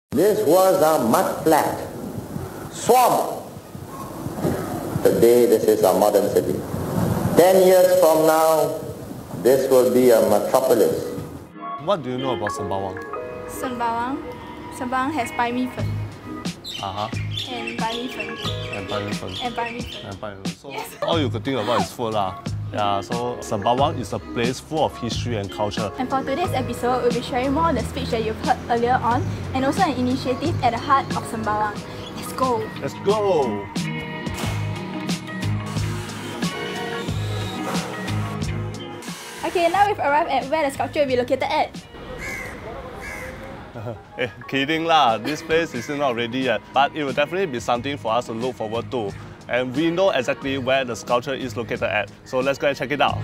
This was a mud flat, swamp. Today this is a modern city. 10 years from now, this will be a metropolis. What do you know about Sembawang? Sembawang has Bai Mi Fen. And Bai Mi Fen. And Bai Mi Fen. So yes. All you could think about is food lah. Yeah, so Sembawang is a place full of history and culture. And for today's episode, we'll be sharing more of the speech that you've heard earlier on, and also an initiative at the heart of Sembawang. Let's go! Let's go! Okay, now we've arrived at where the sculpture will be located at. Hey, kidding lah, this place is not ready yet, but it will definitely be something for us to look forward to. And we know exactly where the sculpture is located at, so let's go and check it out.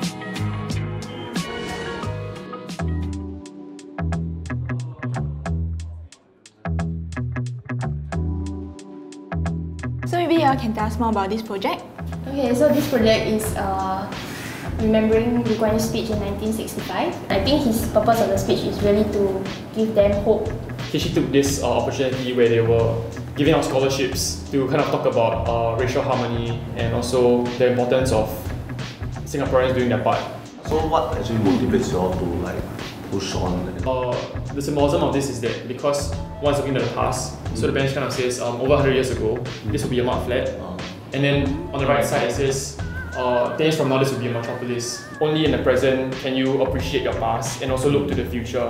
So maybe you all can tell us more about this project? Okay, so this project is remembering Lee Kuan Yew's speech in 1965. I think his purpose of the speech is really to give them hope. She took this opportunity where they were giving out scholarships to kind of talk about racial harmony and also the importance of Singaporeans doing their part. So what actually motivates you all to like push on? The symbolism of this is that because one's looking to the past, so the bench kind of says over 100 years ago, this will be a mud flat. And then on the right side it says 10 years from now this will be a metropolis. Only in the present can you appreciate your past and also look to the future.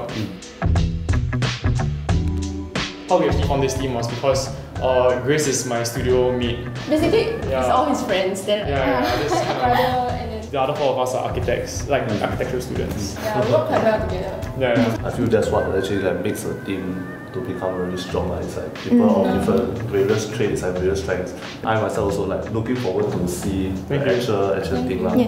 How we actually formed this team was because Grace is my studio mate. Basically, it's all his friends. Then this kind of, brother and then the other four of us are architects, like architectural students. yeah, we work quite well together. I feel that's what actually like makes a team to become really strong. Like, it's like people of different various traits and various strengths. I myself also like looking forward to see the actual thing lah.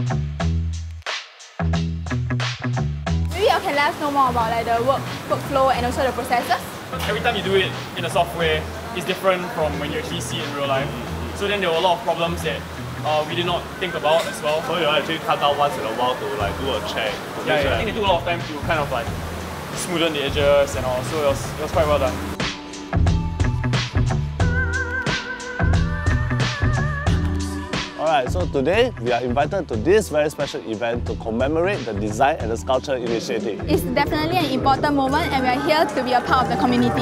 Maybe you all can let us know more about like the workflow and also the processes. Every time you do it in the software, it's different from when you actually see it in real life. So then there were a lot of problems that we did not think about as well. So you actually cut down once in a while to like do a check. Yeah, I think it took a lot of time to kind of like smoothen the edges and all, so it was quite well done. Alright, so today we are invited to this very special event to commemorate the design and the sculpture initiative. It's definitely an important moment and we are here to be a part of the community.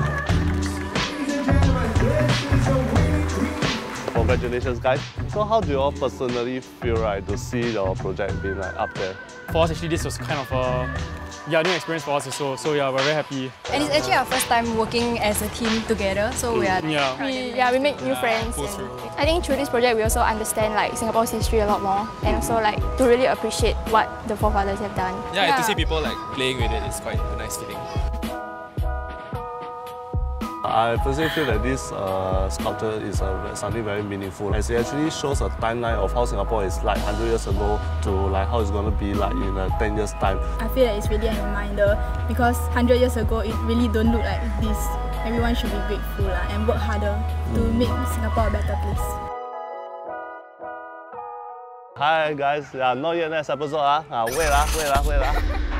Congratulations guys. So how do you all personally feel to see your project being like up there? For us actually this was kind of a new experience for us also, so yeah, we're very happy. And it's actually our first time working as a team together, so we are we make new friends. And I think through this project we also understand like Singapore's history a lot more, and also like to really appreciate what the forefathers have done. Yeah, to see people like playing with it is quite a nice feeling. I personally feel that this sculpture is something very meaningful, as it actually shows a timeline of how Singapore is like 100 years ago to like how it's going to be like in 10 years time. I feel that it's really a reminder because 100 years ago it really don't look like this. Everyone should be grateful and work harder to make Singapore a better place. Hi guys, not yet next episode wait lah.